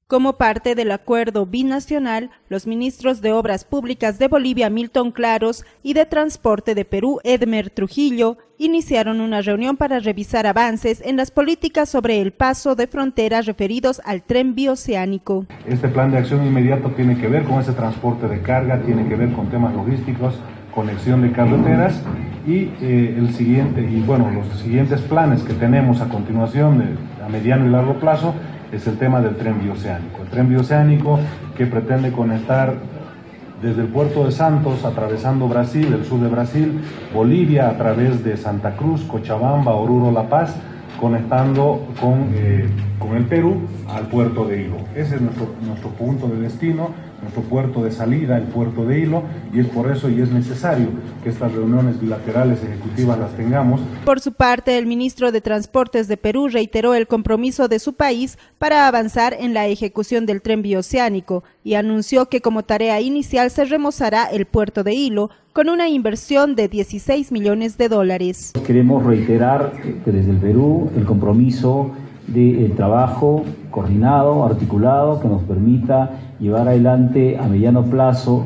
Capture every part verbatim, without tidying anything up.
Como parte del acuerdo binacional, los ministros de Obras Públicas de Bolivia, Milton Claros, y de Transporte de Perú, Edmer Trujillo, iniciaron una reunión para revisar avances en las políticas sobre el paso de fronteras referidos al tren bioceánico. Este plan de acción inmediato tiene que ver con ese transporte de carga, tiene que ver con temas logísticos, conexión de carreteras y eh, el siguiente y bueno los siguientes planes que tenemos a continuación de, a mediano y largo plazo es el tema del tren bioceánico. El tren bioceánico que pretende conectar desde el puerto de Santos, atravesando Brasil, el sur de Brasil, Bolivia, a través de Santa Cruz, Cochabamba, Oruro, La Paz, conectando con, eh, con el Perú al puerto de Hilo. Ese es nuestro, nuestro punto de destino, nuestro puerto de salida, el puerto de Hilo, y es por eso y es necesario que estas reuniones bilaterales ejecutivas las tengamos. Por su parte, el ministro de Transportes de Perú reiteró el compromiso de su país para avanzar en la ejecución del tren bioceánico y anunció que como tarea inicial se remozará el puerto de Hilo con una inversión de dieciséis millones de dólares. Queremos reiterar que desde el Perú el compromiso del trabajo coordinado, articulado, que nos permita llevar adelante a mediano plazo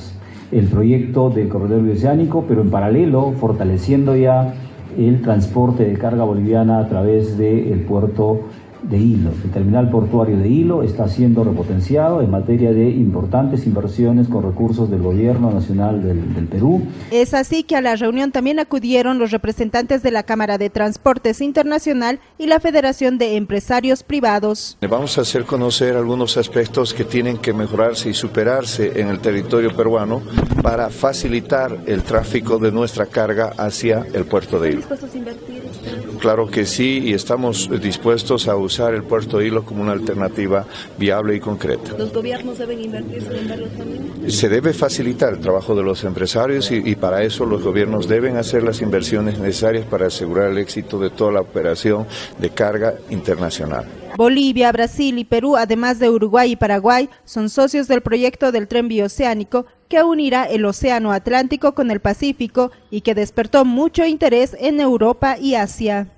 el proyecto del corredor bioceánico, pero en paralelo fortaleciendo ya el transporte de carga boliviana a través del puerto de Hilo. El terminal portuario de Hilo está siendo repotenciado en materia de importantes inversiones con recursos del gobierno nacional del, del Perú. Es así que a la reunión también acudieron los representantes de la Cámara de Transportes Internacional y la Federación de Empresarios Privados. Vamos a hacer conocer algunos aspectos que tienen que mejorarse y superarse en el territorio peruano para facilitar el tráfico de nuestra carga hacia el puerto de Hilo. ¿Están dispuestos a invertir? Claro que sí, y estamos dispuestos a usar el puerto de Hilo como una alternativa viable y concreta. ¿Los gobiernos deben invertir en verlo también? Se debe facilitar el trabajo de los empresarios y, y para eso los gobiernos deben hacer las inversiones necesarias para asegurar el éxito de toda la operación de carga internacional. Bolivia, Brasil y Perú, además de Uruguay y Paraguay, son socios del proyecto del tren bioceánico que unirá el Océano Atlántico con el Pacífico y que despertó mucho interés en Europa y Asia.